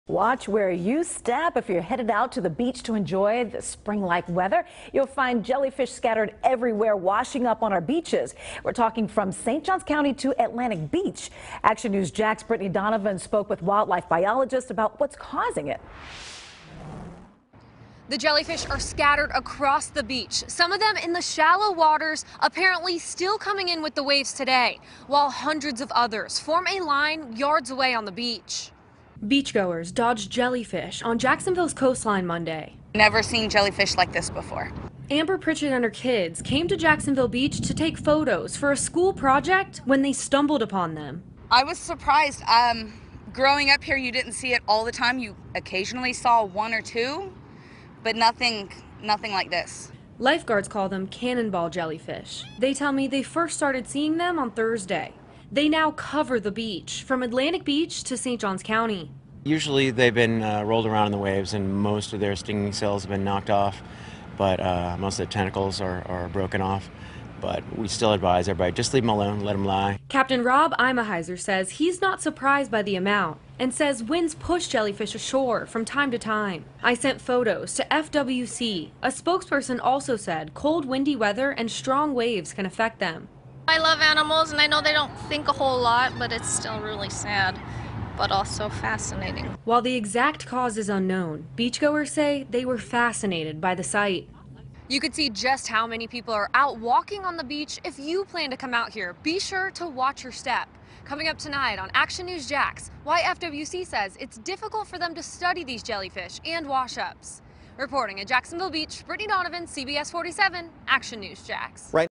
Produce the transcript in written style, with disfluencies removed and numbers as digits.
Watch where you step if you're headed out to the beach to enjoy the spring-like weather. You'll find jellyfish scattered everywhere, washing up on our beaches. We're talking from St. Johns County to Atlantic Beach. Action News Jack's Brittany Donovan spoke with wildlife biologists about what's causing it. The jellyfish are scattered across the beach, some of them in the shallow waters, apparently still coming in with the waves today, while hundreds of others form a line yards away on the beach. Beachgoers dodged jellyfish on Jacksonville's coastline Monday. Never seen jellyfish like this before. Amber Pritchett and her kids came to Jacksonville Beach to take photos for a school project when they stumbled upon them. I was surprised. Growing up here, you didn't see it all the time. You occasionally saw one or two, but nothing like this. Lifeguards call them cannonball jellyfish. They tell me they first started seeing them on Thursday. They now cover the beach, from Atlantic Beach to St. Johns County. Usually they've been rolled around in the waves and most of their stinging cells have been knocked off, but most of the tentacles are broken off. But we still advise everybody, just leave them alone, let them lie. Captain Rob Imaheiser says he's not surprised by the amount and says winds push jellyfish ashore from time to time. I sent photos to FWC. A spokesperson also said cold, windy weather and strong waves can affect them. I love animals and I know they don't think a whole lot, but it's still really sad, but also fascinating. While the exact cause is unknown, beachgoers say they were fascinated by the sight. You could see just how many people are out walking on the beach. If you plan to come out here, be sure to watch your step. Coming up tonight on Action News Jax, why FWC says it's difficult for them to study these jellyfish and wash-ups. Reporting at Jacksonville Beach, Brittany Donovan, CBS 47, Action News Jax.